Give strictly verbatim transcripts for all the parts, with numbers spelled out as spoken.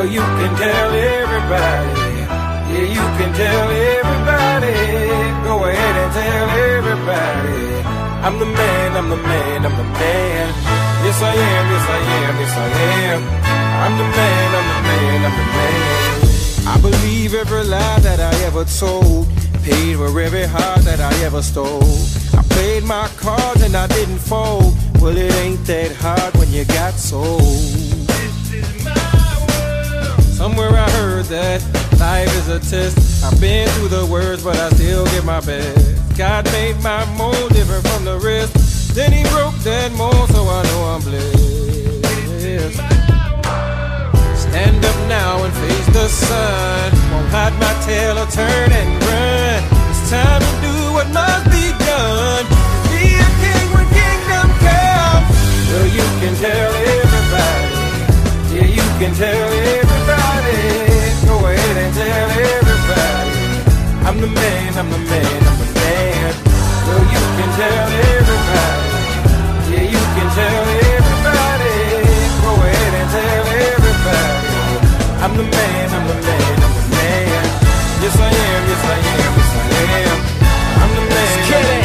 Well, you can tell everybody. Yeah, you can tell everybody. Go ahead and tell everybody. I'm the man, I'm the man, I'm the man. Yes I am, yes I am, yes I am. I'm the man, I'm the man, I'm the man. I believe every lie that I ever told. Paid for every heart that I ever stole. I played my cards and I didn't fold. Well, it ain't that hard when you got sold. This is my world. Somewhere I heard that life is a test. I've been through the worst, but I still give my best. God made my mold different from the rest. Then he broke that mold, so I know I'm blessed. Stand up now and face the sun. Won't hide my tail or turn and run. It's time to do what must be done. Be a king when kingdom comes. Well, you can tell everybody. Yeah, you can tell everybody. Go ahead and tell everybody. I'm the man, I'm the man, I'm the man. Well, you can tell everybody. Yeah, you can tell everybody. Go ahead and tell everybody. I'm the man, I'm the man, I'm the man. Yes I am, yes I am, yes I am. I'm the man,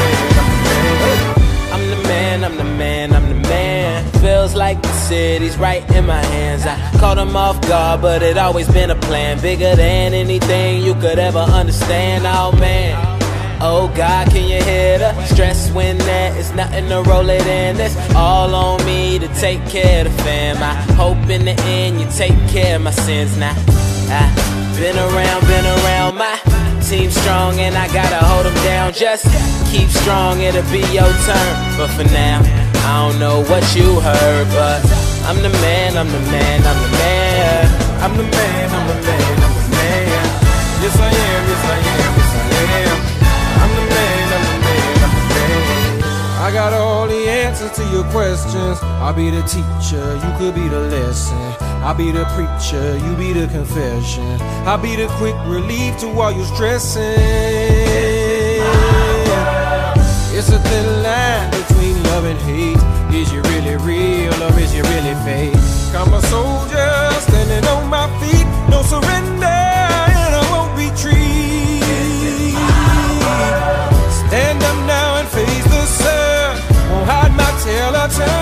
I'm the man, I'm the man. I'm the man, I'm the man. Feels like the city's right in my hands. I caught them off guard, but it always been a plan. Bigger than anything you could ever understand. Oh man, oh God, can you hear the stress when there is nothing to roll it in? That's all on me to take care of the fam. I hope in the end you take care of my sins now. I've been around, been around, my team strong and I gotta hold them down. Just keep strong, it'll be your turn. But for now, I don't know what you heard, but I'm the man, I'm the man, I'm the man. I'm the man, I'm the man, I'm the man. Yes I am, yes I am, yes I am. I'm the man, I'm the man, I'm the man. I got all the answers to your questions. I'll be the teacher, you could be the lesson. I'll be the preacher, you be the confession. I'll be the quick relief to all your stressing. It's a thin line between love and hate. Is you really real or is you really fake? I'm a soldier standing on my feet. No surrender and I won't retreat. Stand up now and face the sun. Won't hide my tail or turn